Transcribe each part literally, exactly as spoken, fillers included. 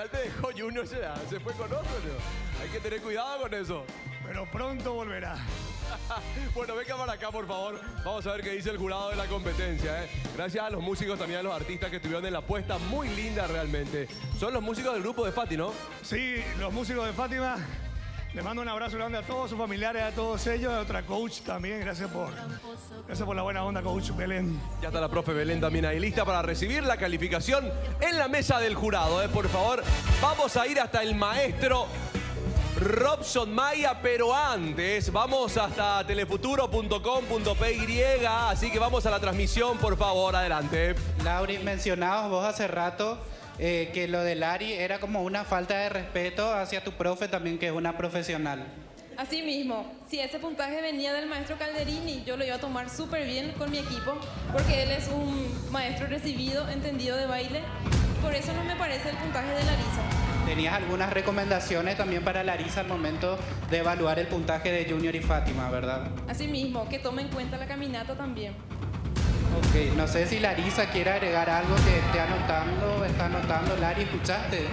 final te dejó Junior, ya, se fue con otro, ¿no? Hay que tener cuidado con eso. Pero pronto volverá. Bueno, venga para acá, por favor. Vamos a ver qué dice el jurado de la competencia, ¿eh? Gracias a los músicos, también a los artistas que estuvieron en la apuesta. Muy linda, realmente. Son los músicos del grupo de Fati, ¿no? Sí, los músicos de Fátima. Les mando un abrazo grande a todos sus familiares, a todos ellos, a otra coach también. Gracias por, gracias por la buena onda, coach Belén. Ya está la profe Belén también ahí lista para recibir la calificación en la mesa del jurado, ¿eh? Por favor, vamos a ir hasta el maestro Robson Maya, pero antes vamos hasta telefuturo punto com punto p y, así que vamos a la transmisión, por favor, adelante. Lauri, mencionabas vos hace rato eh, que lo de Lari era como una falta de respeto hacia tu profe también, que es una profesional. Así mismo, si ese puntaje venía del maestro Calderini, yo lo iba a tomar súper bien con mi equipo, porque él es un maestro recibido, entendido de baile, por eso no me parece el puntaje de Larisa. ¿Tenías algunas recomendaciones también para Larisa al momento de evaluar el puntaje de Junior y Fátima, verdad? Así mismo, que tome en cuenta la caminata también. Ok, no sé si Larisa quiere agregar algo que esté anotando, está anotando. Lari, ¿escuchaste?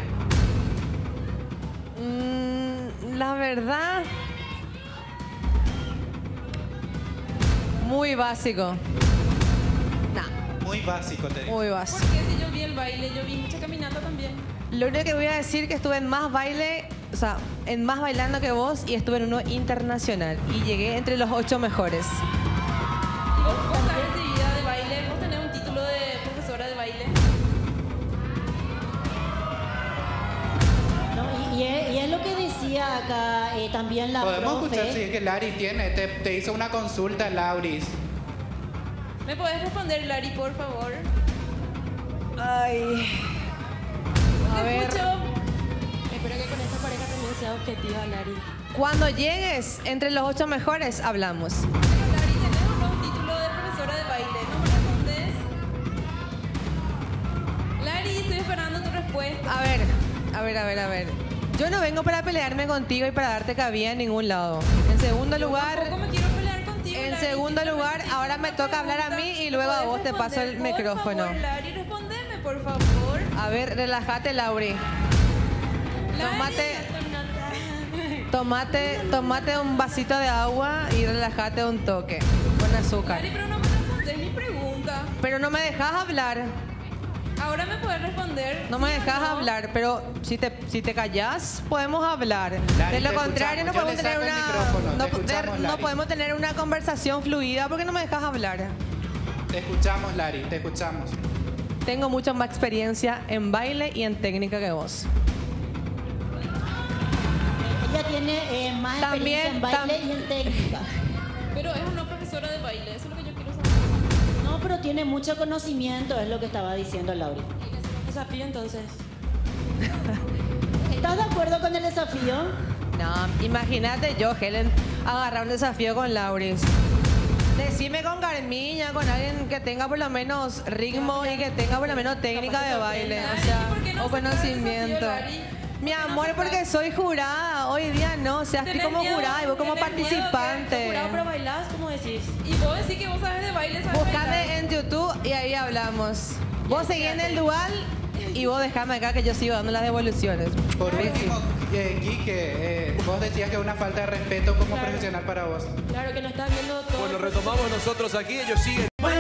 Mm, la verdad, muy básico. Nah, Muy básico, te digo. muy básico. Porque si yo vi el baile, yo vi mucha caminata también. Lo único que voy a decir es que estuve en más baile, o sea, en más bailando que vos y estuve en uno internacional y llegué entre los ocho mejores. Y vos, vos estás recibida de baile, vos tenés un título de profesora de baile. No, y, y, es, y es lo que decía acá eh, también la Podemos profe. escuchar si es que Lari tiene, te, te hizo una consulta, Lauris. ¿Me podés responder, Lari, por favor? Ay. A Te ver, escucho. Espero que con esta pareja también sea objetiva, Lari. cuando llegues entre los ocho mejores, hablamos. Pero, Lari, tenés o no un título de profesora de baile. ¿No me respondes? Lari, estoy esperando tu respuesta. A ver, a ver, a ver, a ver. Yo no vengo para pelearme contigo y para darte cabida en ningún lado. En segundo Yo lugar, tampoco me quiero pelear contigo, en Lari, segundo simplemente lugar, hice ahora una me toca hablar a mí pregunta. y luego a ¿Me vos te podés paso el responder? micrófono. Por favor, Lari, respondeme, por favor. A ver, relájate, Lauri. Lari, Tomate, tomate, tomate un vasito de agua y relájate un toque con azúcar. Lari, pero no me respondes mi pregunta. Pero no me dejas hablar, Ahora me puedes responder. no me ¿sí o dejas no? hablar, pero si te, si te callas, podemos hablar. Lari, De lo te contrario, no escuchamos. podemos Yo le tener saco el una, micrófono, no, te escuchamos, no Lari. podemos tener una conversación fluida porque no me dejas hablar. Te escuchamos, Lari, te escuchamos. Tengo mucha más experiencia en baile y en técnica que vos. Ella tiene eh, más También, experiencia en baile tam- y en técnica. Pero es una profesora de baile, eso es lo que yo quiero saber. No, pero tiene mucho conocimiento, es lo que estaba diciendo Lauri. Hay que hacer un desafío entonces. ¿Estás de acuerdo con el desafío? No, imagínate yo, Helen, agarrar un desafío con Lauris. Decime con Carmiña, con alguien que tenga por lo menos ritmo y que tenga por lo menos técnica de baile, o sea, ¿por qué no o aceptas el conocimiento. desafío, Lari? Mi ¿Por qué no amor, porque aceptas? soy jurada, hoy día no, o sea, estoy ¿Tenés como miedo? jurada y vos como ¿Tenés miedo que- participante. Jurado, pero bailás, ¿cómo decís? Y vos decís que vos sabes de baile, sabes bailar. Búscame en YouTube y ahí hablamos. Vos seguí en el dual y vos dejame acá que yo sigo dando las devoluciones. Por último, eh, Quique, eh, vos decías que es una falta de respeto como Claro. profesional para vos. Claro que no estás viendo todo. Bueno, retomamos nosotros aquí, ellos siguen.